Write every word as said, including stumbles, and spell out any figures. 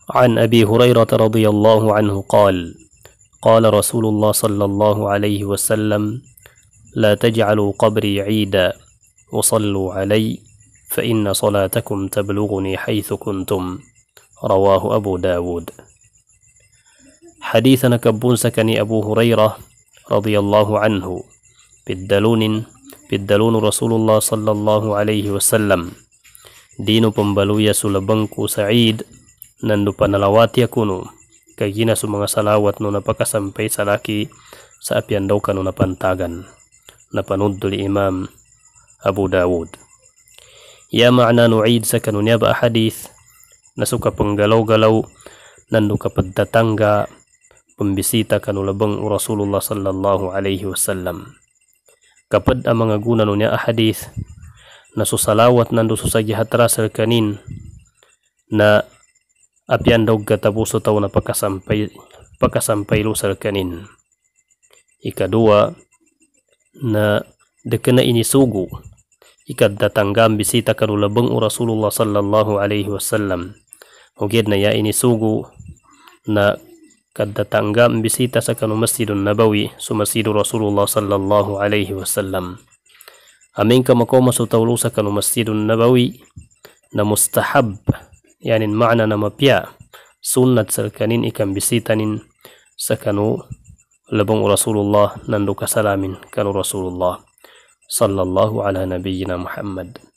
عن أبي هريرة رضي الله عنه قال قال رسول الله صلى الله عليه وسلم لا تجعلوا قبري عيدا وصلوا علي فإن صلاتكم تبلغني حيث كنتم. رواه أبو داود. حديثنا كبون سكني أبو هريرة رضي الله عنه بالدلون بالدلون رسول الله صلى الله عليه وسلم دين pembaluya sulabangku Sa'id nandu panalawati kuno kagina su mga salawat no napakasampay sa laki sa apian daw kanu napantagan napanudul Imam Abu Dawud. Ya ma'na nu'id sa kanunya ba hadith nasuka penggalaw-galaw nandu kapag tatangga pembisita kanulabang Rasulullah sallallahu alaihi wasallam. Kapag ang mga guna nunya ahadith nasusalawat nandu susagihatra sa kanin na apian daw katapuso taw na pagkasampay pagkasampay lusal kanin. Ikadua na dekena inisugo ikad datanggam bisita kanulabang Rasulullah sallallahu alaihi wasallam. Hugid na ya inisugo na kadatanggam bisita sa kanu Masjidun Nabawi su Masjidu Rasulullah sallallahu alaihi wasallam. Amin ka makoma su tawlu sa kanu Masjidun Nabawi na mustahab yani makna na mapya sunnat sa kanin ikam bisitanin sa kanu labang Rasulullah nandu kasalamin kanu Rasulullah sallallahu ala nabiyyina Muhammad.